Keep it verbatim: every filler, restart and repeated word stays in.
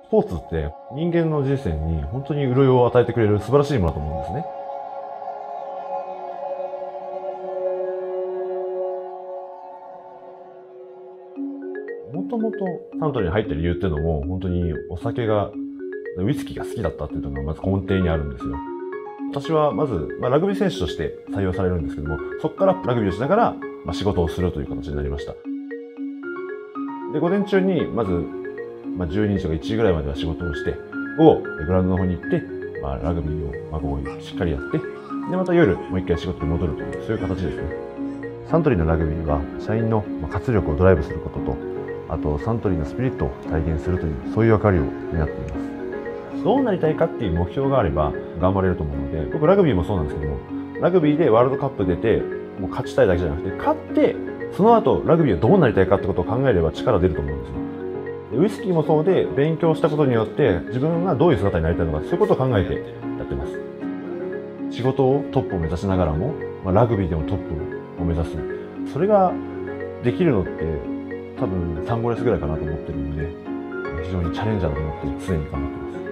スポーツって人間の人生に本当に潤いを与えてくれる素晴らしいものだと思うんですね。もともとサントリーに入った理由っていうのも、本当にお酒が、ウイスキーが好きだったっていうのがまず根底にあるんですよ。私はまず、まあ、ラグビー選手として採用されるんですけども、そこからラグビーをしながら、まあ、仕事をするという形になりました。で、午前中にまず、まあ、じゅうにじとかいちじぐらいまでは仕事をして、午後、グラウンドの方に行って、まあ、ラグビーを、まあ、午後しっかりやって、で、また夜、もう一回仕事に戻るという、そういう形ですね。サントリーのラグビーは、社員の活力をドライブすることと、あと、サントリーのスピリットを体現するという、そういう役割を担っています。どうなりたいかっていう目標があれば、頑張れると思うので、僕、ラグビーもそうなんですけども、ラグビーでワールドカップ出て、もう勝ちたいだけじゃなくて、勝って、その後、ラグビーをどうなりたいかってことを考えれば力出ると思うんですよ。ウイスキーもそうで、勉強したことによって自分がどういう姿になりたいのか、そういうことを考えてやってます。仕事をトップを目指しながらも、まあ、ラグビーでもトップを目指す。それができるのって多分サンゴレスぐらいかなと思ってるんで、非常にチャレンジャーだと思って常に頑張ってます。